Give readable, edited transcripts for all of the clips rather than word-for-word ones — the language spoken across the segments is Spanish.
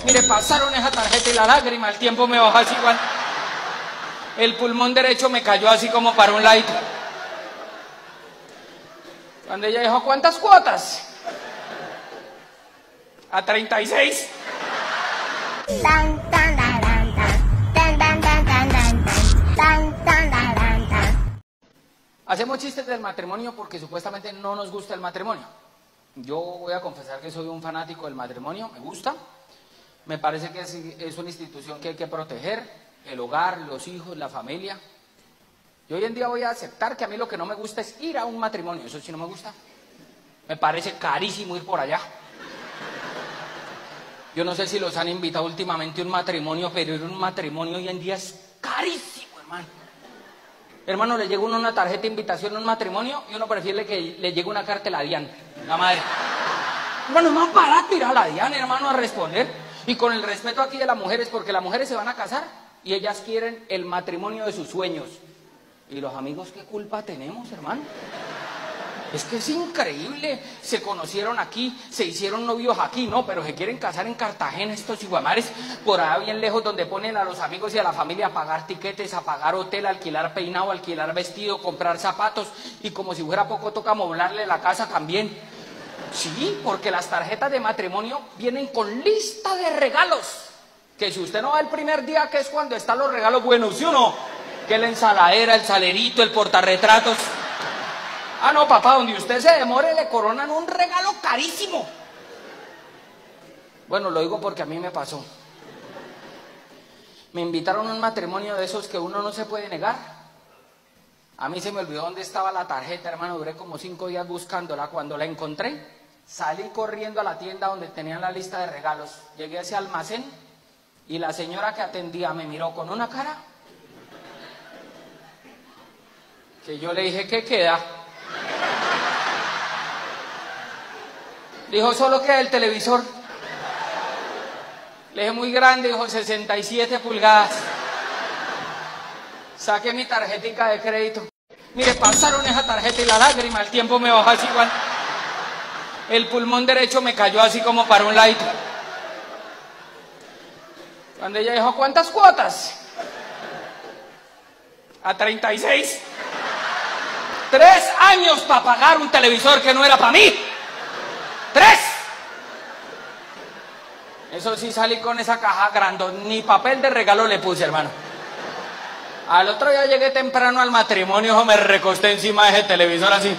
Mire, pasaron esa tarjeta y la lágrima, el tiempo me bajó así igual. El pulmón derecho me cayó así como para un ladito. Cuando ella dijo, ¿cuántas cuotas? A 36. Hacemos chistes del matrimonio porque supuestamente no nos gusta el matrimonio. Yo voy a confesar que soy un fanático del matrimonio, me gusta. Me parece que es una institución que hay que proteger, el hogar, los hijos, la familia. Y hoy en día voy a aceptar que a mí lo que no me gusta es ir a un matrimonio, eso sí no me gusta. Me parece carísimo ir por allá. Yo no sé si los han invitado últimamente a un matrimonio, pero ir a un matrimonio hoy en día es carísimo, hermano. Hermano, le llega una tarjeta de invitación a un matrimonio y uno prefiere que le llegue una carta a la DIAN, la madre. Hermano, es más barato ir a la DIAN, hermano, a responder. Y con el respeto aquí de las mujeres, porque las mujeres se van a casar y ellas quieren el matrimonio de sus sueños. ¿Y los amigos qué culpa tenemos, hermano? Es que es increíble, se conocieron aquí, se hicieron novios aquí, no, pero se quieren casar en Cartagena estos iguamares, por allá bien lejos donde ponen a los amigos y a la familia a pagar tiquetes, a pagar hotel, alquilar peinado, alquilar vestido, comprar zapatos, y como si fuera poco toca amoblarle la casa también. Sí, porque las tarjetas de matrimonio vienen con lista de regalos, que si usted no va el primer día, que es cuando están los regalos buenos, ¿sí o no? Que la ensaladera, el salerito, el portarretratos. Ah, no, papá, donde usted se demore le coronan un regalo carísimo. Bueno, lo digo porque a mí me pasó. Me invitaron a un matrimonio de esos que uno no se puede negar. A mí se me olvidó dónde estaba la tarjeta, hermano, duré como 5 días buscándola. Cuando la encontré, salí corriendo a la tienda donde tenían la lista de regalos. Llegué a ese almacén y la señora que atendía me miró con una cara que yo le dije, ¿qué queda? Dijo, solo queda el televisor. Le dije, muy grande, dijo, 67 pulgadas. Saqué mi tarjetica de crédito. Mire, pasaron esa tarjeta y la lágrima, el tiempo me bajó así igual. El pulmón derecho me cayó así como para un ladito. Cuando ella dijo, ¿cuántas cuotas? A 36. 3 años para pagar un televisor que no era para mí. 3. Eso sí, salí con esa caja grande, ni papel de regalo le puse, hermano. Al otro día llegué temprano al matrimonio, me recosté encima de ese televisor así.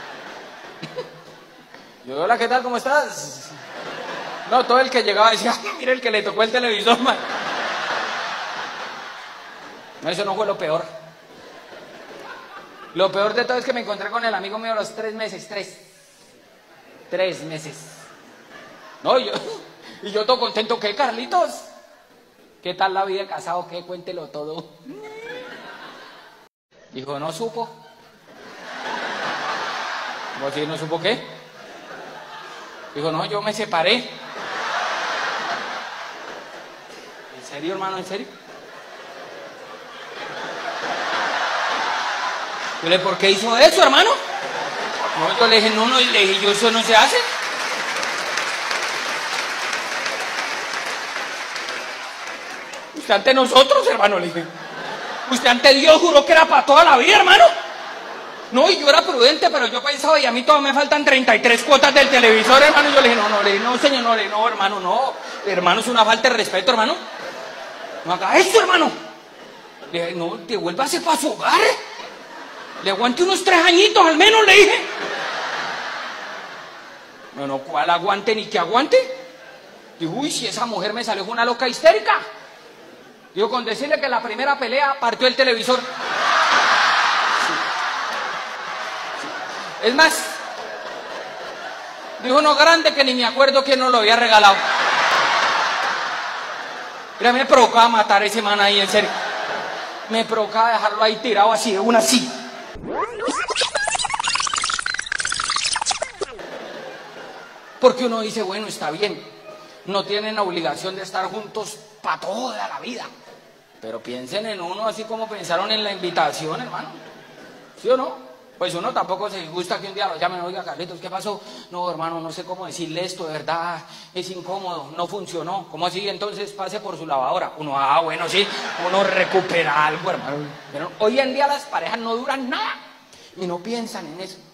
Yo, hola, ¿qué tal? ¿Cómo estás? No, todo el que llegaba decía, mire el que le tocó el televisor, man. No, eso no fue lo peor. Lo peor de todo es que me encontré con el amigo mío a los 3 meses, 3 meses. No, y yo todo contento, ¿qué, Carlitos? ¿Qué tal la vida de casado? ¿Qué? Cuéntelo todo. Dijo, no supo. ¿Cómo así no supo qué? Dijo, no, yo me separé. ¿En serio, hermano? ¿En serio? Yo le dije, ¿por qué hizo eso, hermano? No, yo le dije, no, y le dije, yo, eso no se hace. Usted ante nosotros, hermano, le dije. Usted ante Dios juró que era para toda la vida, hermano. No, y yo era prudente, pero yo pensaba, y a mí todavía me faltan 33 cuotas del televisor, hermano. Y yo le dije, no, señor, no, hermano, no. Hermano, es una falta de respeto, hermano. No haga eso, hermano. Le dije, no, devuélvase para su hogar. Le aguante unos 3 añitos al menos, le dije. No, ¿cuál aguante ni que aguante? Digo, uy, si esa mujer me salió una loca histérica. Digo, con decirle que la primera pelea partió el televisor. Sí. Es más, dijo uno grande que ni me acuerdo quién nos lo había regalado. Mira, me provocaba matar a ese man ahí, en serio. Me provocaba dejarlo ahí tirado así, de una así. Porque uno dice, bueno, está bien, no tienen obligación de estar juntos para toda la vida. Pero piensen en uno así como pensaron en la invitación, hermano. ¿Sí o no? Pues uno tampoco se gusta que un día lo llamen, oiga, Carlitos, ¿qué pasó? No, hermano, no sé cómo decirle esto, de verdad, es incómodo, no funcionó. ¿Cómo así? Entonces pase por su lavadora. Uno, bueno, sí, uno recupera algo, hermano. Pero hoy en día las parejas no duran nada y no piensan en eso.